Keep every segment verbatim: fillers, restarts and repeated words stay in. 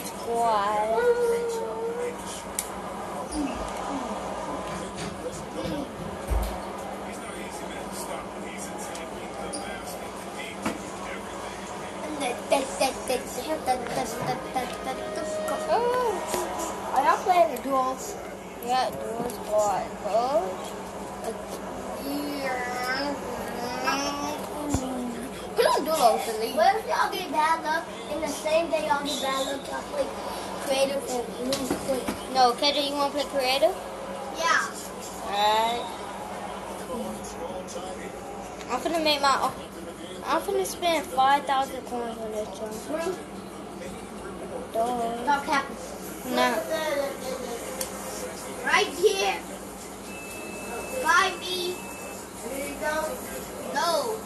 squad. Oh, are y'all playing the duo? Yeah, duo squad, bro. We don't do those to leave. What if y'all get bad luck and the same day y'all get bad luck, y'all play creative and lose quick? No, Kendra, you want to play creative? Yeah. Alright. I'm finna make my. I'm finna spend five thousand coins on this one. Duh. Stop capping. Nah. Right here. By me. There you go. No.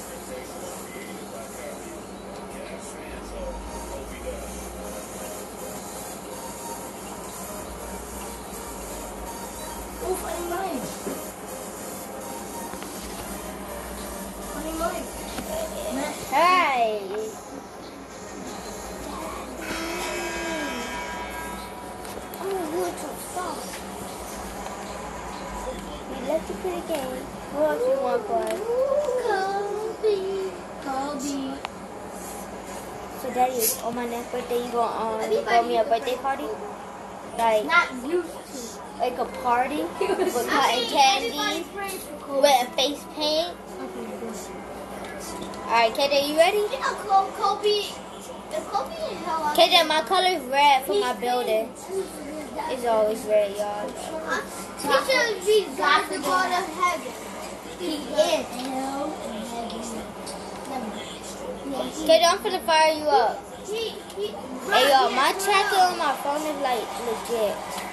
Oh, funny mine. Funny mine. Hey. Oh, you're too soft. We left you pretty game. What else you want for us? Kobe. Kobe. So, Daddy, on my next birthday, you gonna um, throw me a birthday party? Like, Not used to. like a party with cotton candy, with a face paint. Alright, Kendra, you ready? Yeah, Kobe. If Kobe in hell, Kendra, my color is red for my building. It's always red, y'all. He should be God the God of heaven. He is hell and heaven. Kendra, I'm finna fire you up. He, he, Hey, y'all, my tracker on my phone is like legit.